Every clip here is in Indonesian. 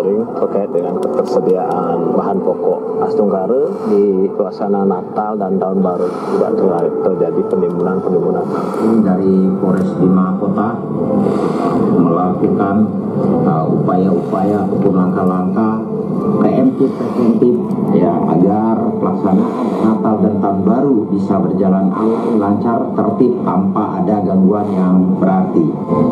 monitoring terkait dengan ketersediaan bahan pokok khas Tunggara di suasana Natal dan Tahun Baru, tidak terjadi penimbunan. Dari Polres Bima Kota melakukan upaya-upaya ataupun langkah-langkah preventif ya, agar pelaksanaan Natal dan Tahun Baru bisa berjalan aman, lancar, tertib tanpa ada gangguan yang berarti.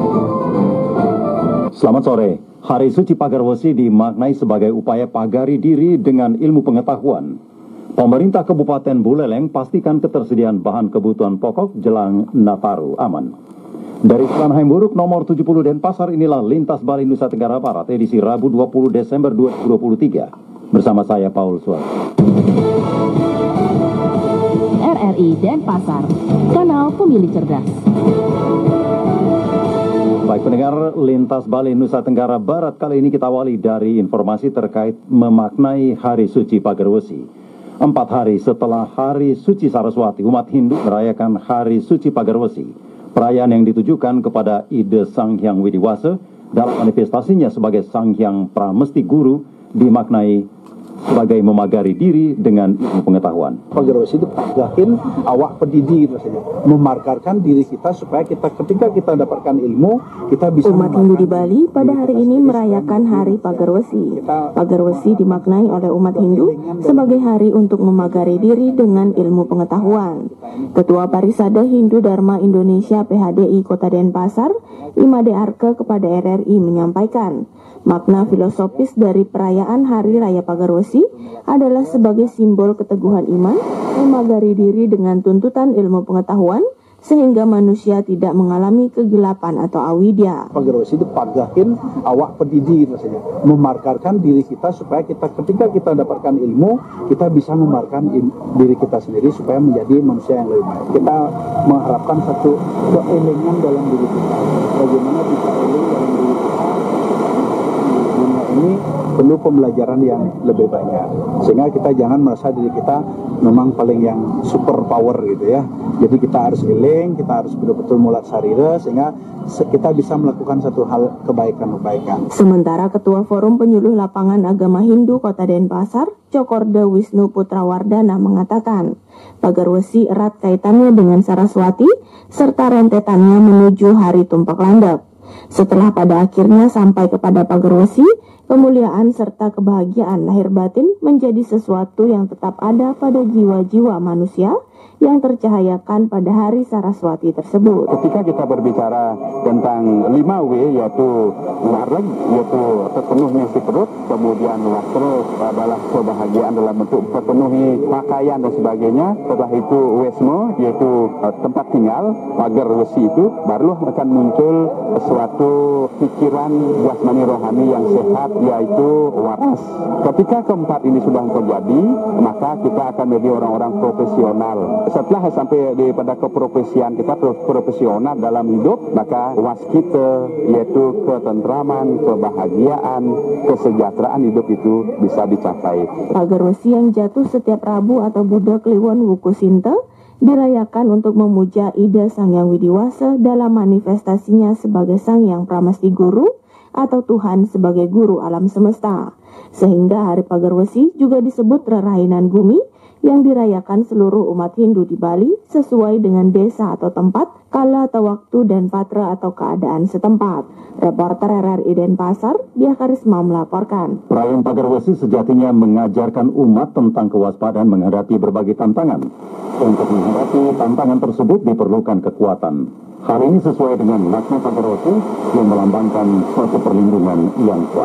Selamat sore. Hari Suci Pagar Wesi dimaknai sebagai upaya pagari diri dengan ilmu pengetahuan. Pemerintah Kabupaten Buleleng pastikan ketersediaan bahan kebutuhan pokok jelang Nataru aman. Dari Jalan Haimburuk nomor 70 Denpasar, inilah Lintas Bali Nusa Tenggara Barat edisi Rabu 20 Desember 2023. Bersama saya Paul Suar. RRI Denpasar, kanal pemilih cerdas. Baik pendengar, Lintas Bali Nusa Tenggara Barat kali ini kita awali dari informasi terkait memaknai Hari Suci Pagar Wesi. 4 hari setelah Hari Suci Saraswati, umat Hindu merayakan Hari Suci Pagar Wesi. Perayaan yang ditujukan kepada ide Sang Hyang Widiwasa dalam manifestasinya sebagai Sang Hyang Pramesti Guru dimaknai sebagai memagari diri dengan ilmu pengetahuan. Pagar Wesi itu yakin awak pendidi itu saja, memarkarkan diri kita supaya kita ketika kita dapatkan ilmu kita bisa. Umat Hindu di Bali pada hari ini merayakan Hari Pagar Wesi. Pagar Wesi dimaknai oleh umat Hindu sebagai hari untuk memagari diri dengan ilmu pengetahuan. Ketua Parisada Hindu Dharma Indonesia PHDI Kota Denpasar, Imade Arke kepada RRI menyampaikan, makna filosofis dari perayaan Hari Raya Pagar Wesi adalah sebagai simbol keteguhan iman, memagari diri dengan tuntutan ilmu pengetahuan, sehingga manusia tidak mengalami kegelapan atau awidya. Pagar Wesi itu yakin awak pendidi itu saja, memarkarkan diri kita supaya kita ketika kita dapatkan ilmu kita bisa memarkarkan diri kita sendiri supaya menjadi manusia yang lebih baik. Kita mengharapkan satu keelingan dalam diri kita. Bagaimana bisa eling dalam diri kita? Dunia ini perlu pembelajaran yang lebih banyak, sehingga kita jangan merasa diri kita memang paling yang super power gitu ya. Jadi kita harus eling, kita harus betul-betul mulat sarira sehingga kita bisa melakukan satu hal kebaikan-kebaikan. Sementara Ketua Forum Penyuluh Lapangan Agama Hindu Kota Denpasar, Cokorda Wisnu Putrawardana mengatakan, Pagar Wesi erat kaitannya dengan Saraswati serta rentetannya menuju Hari Tumpak Landep. Setelah pada akhirnya sampai kepada Pagar Wesi, kemuliaan serta kebahagiaan lahir batin menjadi sesuatu yang tetap ada pada jiwa-jiwa manusia yang tercahayakan pada hari Saraswati tersebut. Ketika kita berbicara tentang 5W, yaitu wareg, yaitu terpenuhnya si perut, kemudian wastra adalah kebahagiaan dalam bentuk terpenuhi pakaian dan sebagainya. Setelah itu wesmo, yaitu tempat tinggal, pagar wesi itu barulah akan muncul suatu pikiran jasmani rohani yang sehat, yaitu waras. Ketika keempat ini sudah terjadi, maka kita akan menjadi orang-orang profesional. Setelah sampai pada keprofesian kita profesional dalam hidup, maka waskita, yaitu ketentraman, kebahagiaan, kesejahteraan hidup itu bisa dicapai. Pagar Wesi yang jatuh setiap Rabu atau Buddha Kliwon Wuku Sinta dirayakan untuk memuja ide Sang Hyang Widiwasa dalam manifestasinya sebagai Sang Hyang Pramesti Guru atau Tuhan sebagai guru alam semesta. Sehingga Hari Pagar Wesi juga disebut Rerainan Gumi yang dirayakan seluruh umat Hindu di Bali sesuai dengan desa atau tempat, kala atau waktu, dan patra atau keadaan setempat. Reporter RRI Denpasar, Dia Karisma melaporkan. Perayaan Pagar Wesi sejatinya mengajarkan umat tentang kewaspadaan menghadapi berbagai tantangan. Untuk menghadapi tantangan tersebut diperlukan kekuatan. Hal ini sesuai dengan makna Pagar Wesi yang melambangkan suatu perlindungan yang kuat.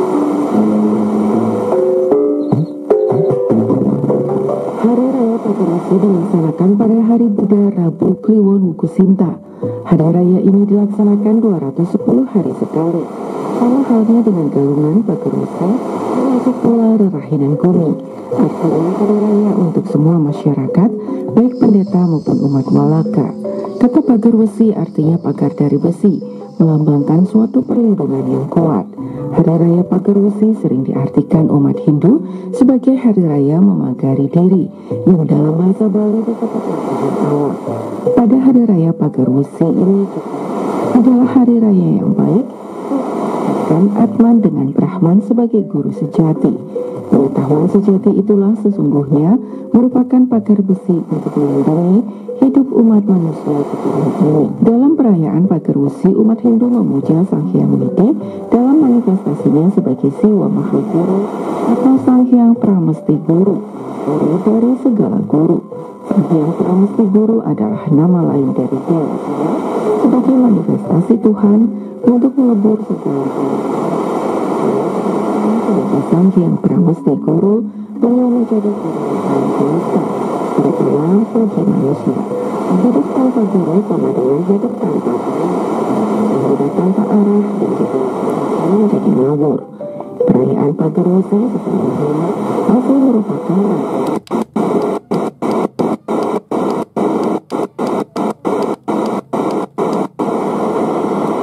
Hari Raya Pagar Wesi dilaksanakan pada hari Buddha Rabu Kliwon Wuku Sinta. Hari raya ini dilaksanakan 210 hari sekali. Sama halnya dengan galungan Pagar Wesi, termasuk pula Rerahinan Gumi. Artinya hari raya untuk semua masyarakat, baik pendeta maupun umat Malaka. Kata Pagar Wesi artinya pagar dari besi, melambangkan suatu perlindungan yang kuat. Hari Raya Pagar Wesi sering diartikan umat Hindu sebagai hari raya memagari diri, yang dalam bahasa Bali disebut Tuhan Allah. Pada hari raya Pagar Wesi ini adalah hari raya yang baik mengaitkan Atman dengan Brahman sebagai guru sejati. Pengetahuan sejati itulah sesungguhnya merupakan pagar besi untuk melindungi hidup umat manusia keturunan ini. Dalam perayaan Pagar Wesi, umat Hindu memuja Sang Hyang Widi dalam manifestasinya sebagai Siwa Mahaguru atau Sang Hyang Pramesti Guru, guru dari segala guru. Sang Hyang Pramesti Guru adalah nama lain dari Dewa sebagai manifestasi Tuhan untuk melebur segala sebagai Sang Hyang Pramesti Guru, beliau menjadi guru yang paling semesta, terutama bagi manusia. Hidup tanpa guru sama dengan hidup tanpa guru, hidup tanpa arah dan juga menjadi ngawur. Perayaan Pagar Wesi sesungguhnya masih merupakan